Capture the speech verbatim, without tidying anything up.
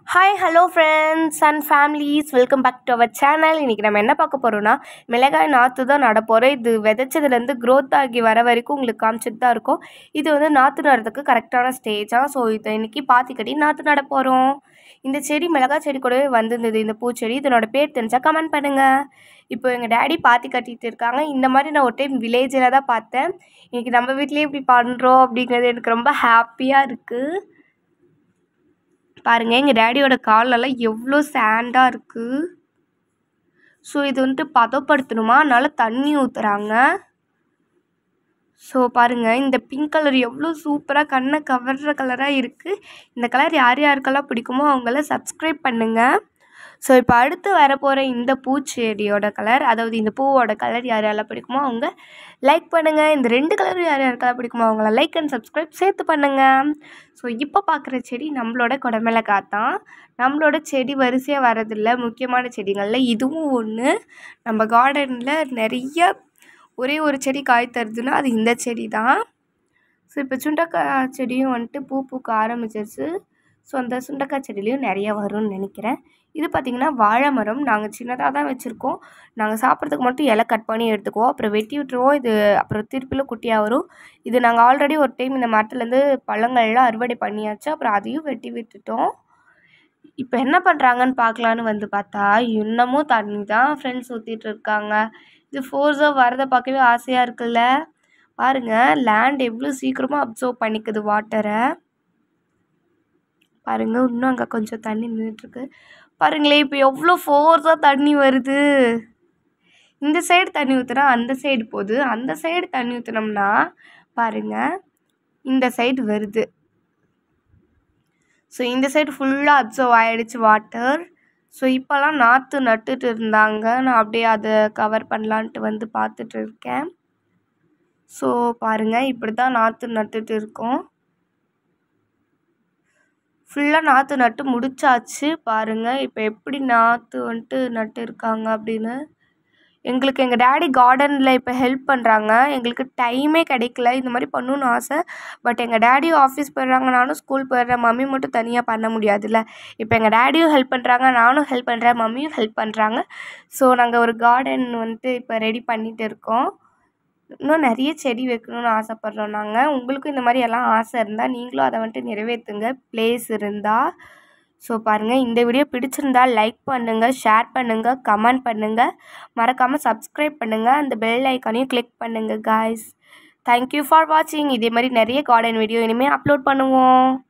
Hi hello friends and families, welcome back to our channel. இன்றைக்கி நம்ம என்ன பார்க்க போகிறோன்னா, மிளகாய் நாற்று தான் நட போகிறோம். இது விதைச்சதுலேருந்து க்ரோத் ஆகி வர வரைக்கும் உங்களுக்கு காமிச்சிட்டு தான் இருக்கும். இது வந்து நாற்று நடுறதுக்கு கரெக்டான ஸ்டேஜாக. ஸோ இதை இன்றைக்கி பாத்தி கட்டி நாற்று நட போகிறோம். இந்த செடி மிளகாய் செடி கூடவே வந்திருந்தது, இந்த பூச்செடி. இதனோட பேர் தெரிஞ்சால் கமெண்ட் பண்ணுங்கள். இப்போ எங்கள் டேடி பாத்தி கட்டிகிட்டு இருக்காங்க. இந்த மாதிரி நான் ஒரு டைம் வில்லேஜில் தான் பார்த்தேன். இன்றைக்கி நம்ம வீட்லேயே இப்படி பண்ணுறோம் அப்படிங்கிறது எனக்கு ரொம்ப ஹாப்பியாக இருக்குது. பாருங்கள், எங்கள் டேடியோட காலெல்லாம் எவ்வளோ சாண்டாக இருக்குது. ஸோ இது வந்துட்டு பதப்படுத்தணுமா, அதனால் தண்ணி ஊற்றுறாங்க. ஸோ பாருங்கள், இந்த பிங்க் கலர் எவ்வளோ சூப்பராக கண்ணை கவர்ற கலராக இருக்குது. இந்த கலர் யார் யாருக்கெல்லாம் பிடிக்குமோ அவங்கள சப்ஸ்கிரைப் பண்ணுங்கள். ஸோ இப்போ அடுத்து வரப்போகிற இந்த பூச்செடியோட கலர், அதாவது இந்த பூவோட கலர் யார் யாரெல்லாம் பிடிக்குமோ அவங்க லைக் பண்ணுங்கள். இந்த ரெண்டு கலர் யார் யாருக்கெல்லாம் பிடிக்குமோ அவங்கள லைக் அண்ட் சப்ஸ்கிரைப் சேர்த்து பண்ணுங்கள். ஸோ இப்போ பார்க்குற செடி நம்மளோட குடமிளகாய் தான். நம்மளோட செடி வரிசையாக வரதில்லை, முக்கியமான செடிகளில் இதுவும் ஒன்று. நம்ம கார்டனில் நிறைய ஒரே ஒரு செடி காய் தருதுன்னா அது இந்த செடி தான். ஸோ இப்போ சுண்டக்காய் செடியும் வந்துட்டு பூ பூக்க ஆரம்பிச்சிருச்சு. ஸோ அந்த சுண்டக்காய் செடியிலையும் நிறைய வரும்னு நினைக்கிறேன். இது பார்த்திங்கன்னா வாழை மரம். நாங்கள் சின்னதாக தான் வச்சுருக்கோம். நாங்கள் சாப்பிட்றதுக்கு மட்டும் இலை கட் பண்ணி எடுத்துக்குவோம், அப்புறம் வெட்டி விட்டுருவோம். இது அப்புறம் திருப்பிலும் குட்டியாக வரும். இது நாங்கள் ஆல்ரெடி ஒரு டைம் இந்த மரத்துலேருந்து பழங்கள்லாம் அறுவடை பண்ணியாச்சு, அப்புறம் அதையும் வெட்டி விட்டுட்டோம். இப்போ என்ன பண்ணுறாங்கன்னு பார்க்கலான்னு வந்து பார்த்தா இன்னமும் தண்ணி தான் ஃப்ரெண்ட்ஸ் ஊற்றிட்டு இருக்காங்க. இது ஃபோர்ஸாக வரதை பார்க்கவே ஆசையாக இருக்குல்ல. பாருங்கள், லேண்ட் எவ்வளோ சீக்கிரமாக அப்சர்வ் பண்ணிக்குது வாட்டரை. பாருங்கள், இன்னும் அங்கே கொஞ்சம் தண்ணி நின்றுட்டுருக்கு. பாருங்களேன், இப்போ எவ்வளோ ஃபோர்ஸாக தண்ணி வருது. இந்த சைடு தண்ணி ஊற்றுனா அந்த சைடு போகுது, அந்த சைடு தண்ணி ஊற்றினோம்னா பாருங்கள் இந்த சைடு வருது. ஸோ இந்த சைடு ஃபுல்லாக அப்சர்வ் ஆகிடுச்சு வாட்டர். ஸோ இப்போல்லாம் நாற்று நட்டுட்டு இருந்தாங்க, நான் அப்படியே அதை கவர் பண்ணலான்ட்டு வந்து பார்த்துட்டு இருக்கேன். ஸோ பாருங்கள், இப்படி தான் நாற்று நட்டுட்டு இருக்கோம். ஃபுல்லாக நாற்று நட்டு முடிச்சாச்சு. பாருங்கள் இப்போ எப்படி நாற்று வந்துட்டு நட்டு இருக்காங்க அப்படின்னு. எங்களுக்கு எங்கள் டேடி கார்டனில் இப்போ ஹெல்ப் பண்ணுறாங்க. எங்களுக்கு டைமே கிடைக்கல, இந்த மாதிரி பண்ணணுன்னு ஆசை. பட் எங்கள் டேடியும் ஆஃபீஸ் போயிடுறாங்க, நானும் ஸ்கூல் போயிடுறேன். மம்மி மட்டும் தனியாக பண்ண முடியாதுல்ல. இப்போ எங்கள் டேடியும் ஹெல்ப் பண்ணுறாங்க, நானும் ஹெல்ப் பண்ணுறேன், மம்மியும் ஹெல்ப் பண்ணுறாங்க. ஸோ நாங்கள் ஒரு கார்டன் வந்துட்டு இப்போ ரெடி பண்ணிகிட்டு இருக்கோம். இன்னும் நிறைய செடி வைக்கணும்னு ஆசைப்பட்றோம் நாங்கள். உங்களுக்கும் இந்த மாதிரி எல்லாம் ஆசை இருந்தால் நீங்களும் அதை வந்துட்டு நிறைவேற்றுங்க, ப்ளேஸ் இருந்தால். ஸோ பாருங்கள், இந்த வீடியோ பிடிச்சிருந்தால் லைக் பண்ணுங்கள், ஷேர் பண்ணுங்கள், கமெண்ட் பண்ணுங்கள், மறக்காமல் சப்ஸ்கிரைப் பண்ணுங்கள், அந்த பெல் ஐக்கானையும் கிளிக் பண்ணுங்கள் காய்ஸ். தேங்க்யூ ஃபார் வாட்சிங். இதே மாதிரி நிறைய கார்டன் வீடியோ இனிமேல் அப்லோட் பண்ணுவோம்.